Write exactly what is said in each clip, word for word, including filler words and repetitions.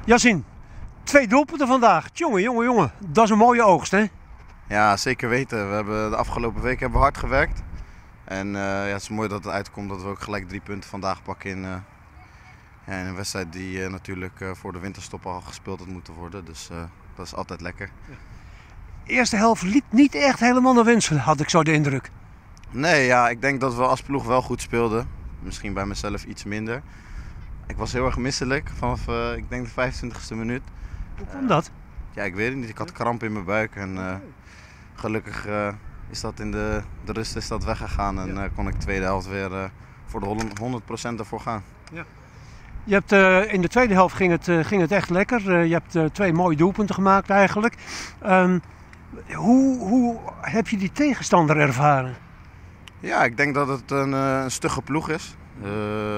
Yassine, twee doelpunten vandaag. Jongen, jongen, jongen. Dat is een mooie oogst, hè? Ja, zeker weten. We hebben de afgelopen week hebben we hard gewerkt. En uh, ja, het is mooi dat het uitkomt dat we ook gelijk drie punten vandaag pakken in, uh, ja, in een wedstrijd die uh, natuurlijk uh, voor de winterstop al gespeeld had moeten worden. Dus uh, dat is altijd lekker. Ja. De eerste helft liep niet echt helemaal naar wens, had ik zo de indruk. Nee, ja, ik denk dat we als ploeg wel goed speelden. Misschien bij mezelf iets minder. Ik was heel erg misselijk vanaf uh, ik denk de vijfentwintigste minuut. Hoe kwam dat? Uh, ja, ik weet het niet. Ik had kramp in mijn buik en uh, gelukkig uh, is dat in de, de rust is dat weggegaan en uh, kon ik de tweede helft weer uh, voor de honderd procent ervoor gaan. Ja. Je hebt, uh, in de tweede helft ging het, uh, ging het echt lekker. Uh, je hebt uh, twee mooie doelpunten gemaakt eigenlijk. Um, hoe, hoe heb je die tegenstander ervaren? Ja, ik denk dat het een, uh, een stugge ploeg is. Uh,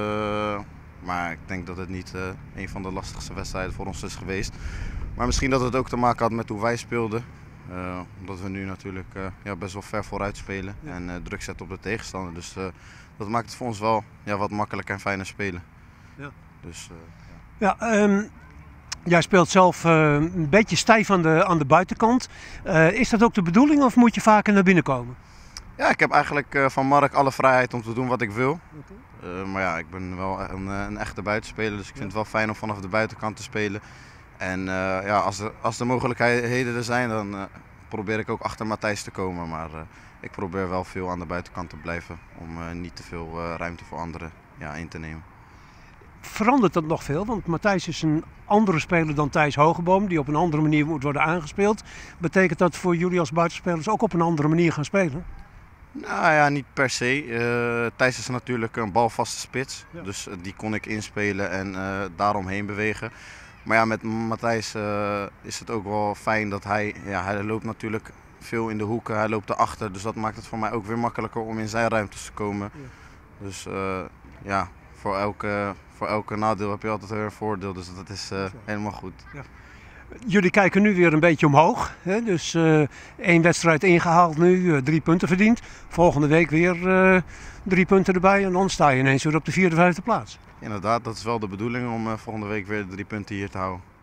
maar ik denk dat het niet uh, een van de lastigste wedstrijden voor ons is geweest. Maar misschien dat het ook te maken had met hoe wij speelden. Uh, omdat we nu natuurlijk uh, ja, best wel ver vooruit spelen ja. en uh, druk zetten op de tegenstander. Dus uh, dat maakt het voor ons wel ja, wat makkelijker en fijner spelen. Ja. Dus, uh, ja. Ja, um, jij speelt zelf uh, een beetje stijf aan de, aan de buitenkant. Uh, is dat ook de bedoeling of moet je vaker naar binnen komen? Ja, ik heb eigenlijk uh, van Mark alle vrijheid om te doen wat ik wil. Okay. Uh, maar ja, ik ben wel een, een echte buitenspeler, dus ik vind het wel fijn om vanaf de buitenkant te spelen. En uh, ja, als, er, als de mogelijkheden er zijn, dan uh, probeer ik ook achter Matthijs te komen. Maar uh, ik probeer wel veel aan de buitenkant te blijven om uh, niet te veel uh, ruimte voor anderen ja, in te nemen. Verandert dat nog veel? Want Matthijs is een andere speler dan Thijs Hogeboom, die op een andere manier moet worden aangespeeld. Betekent dat voor jullie als buitenspelers ook op een andere manier gaan spelen? Nou ja, niet per se. Uh, Thijs is natuurlijk een balvaste spits, ja. dus uh, die kon ik inspelen en uh, daaromheen bewegen. Maar ja, met Matthijs uh, is het ook wel fijn dat hij, ja, hij loopt natuurlijk veel in de hoeken, hij loopt erachter. Dus dat maakt het voor mij ook weer makkelijker om in zijn ruimtes te komen. Ja. Dus uh, ja, voor elke, voor elke nadeel heb je altijd weer een voordeel, dus dat is uh, helemaal goed. Ja. Jullie kijken nu weer een beetje omhoog, hè? Dus uh, één wedstrijd ingehaald nu, uh, drie punten verdiend. Volgende week weer uh, drie punten erbij en dan sta je ineens weer op de vierde, vijfde plaats. Inderdaad, dat is wel de bedoeling om uh, volgende week weer drie punten hier te houden.